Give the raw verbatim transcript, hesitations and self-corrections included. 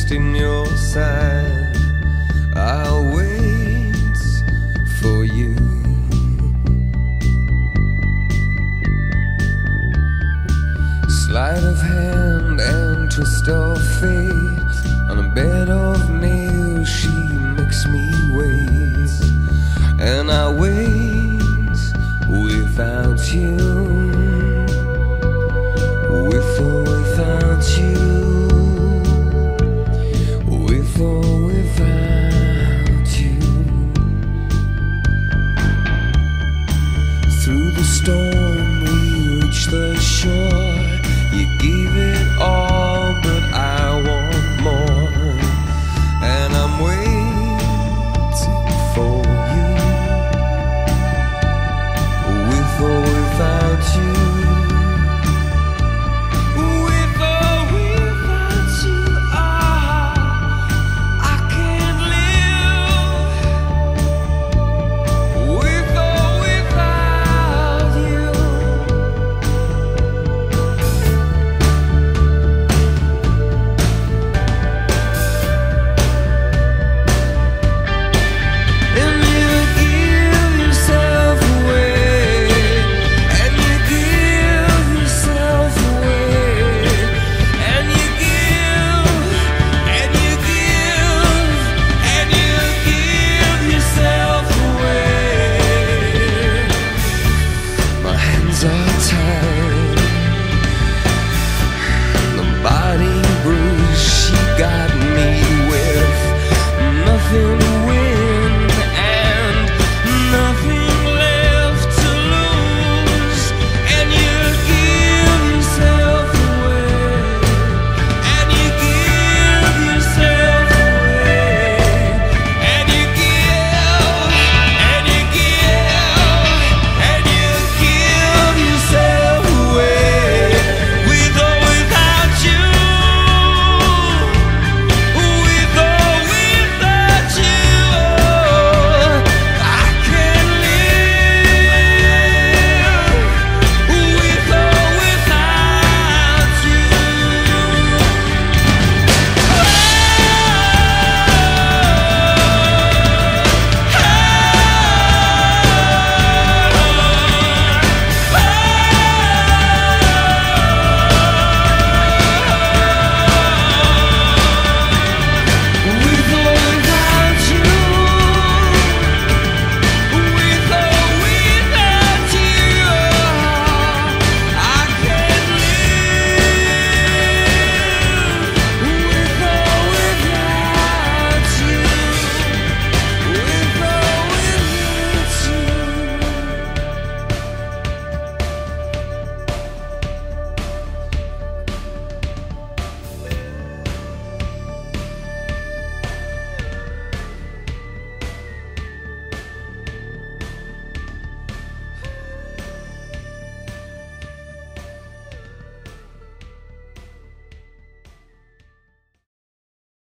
lost in your sight. I'll wait for you. Sleight of hand and twist of fate, on a bed of nails she makes me wait. And I wait without you, with or without you, with or without you. Through the storm we reach the shore. You gave it